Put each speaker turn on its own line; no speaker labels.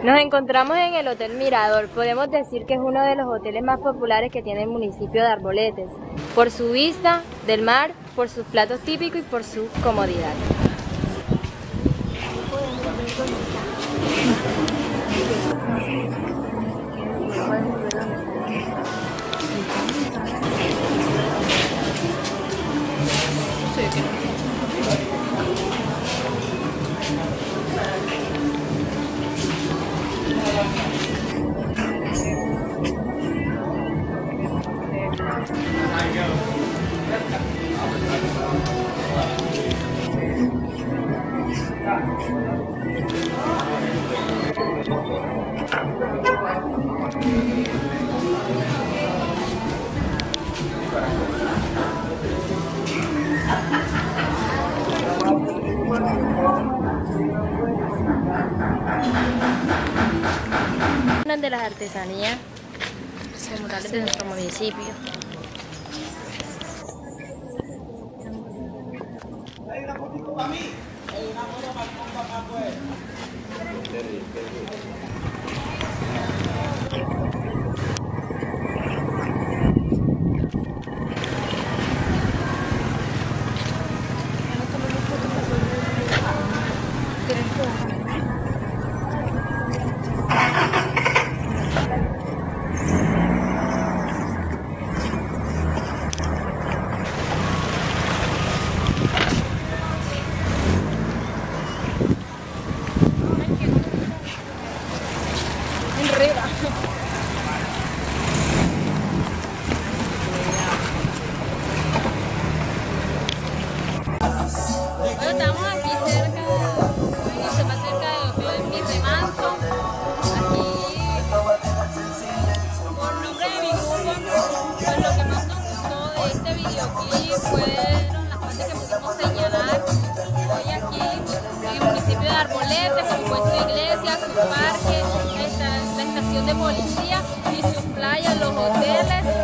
Nos encontramos en el Hotel Mirador. Podemos decir que es uno de los hoteles más populares que tiene el municipio de Arboletes, por su vista del mar, por sus platos típicos y por su comodidad. Una de las artesanías culturales de nuestro municipio.
Hay una fotito para mí. Hay una foto para el papá, pues.
Bueno, estamos aquí cerca, se va cerca del Hotel Mi Remanso. Aquí, por nombre de mi grupo, pues lo que más nos gustó de este videoclip fueron las partes que pudimos señalar hoy aquí en el municipio de Arboletes, como fue su iglesia, su parque, la estación de policía y sus playas, los hoteles.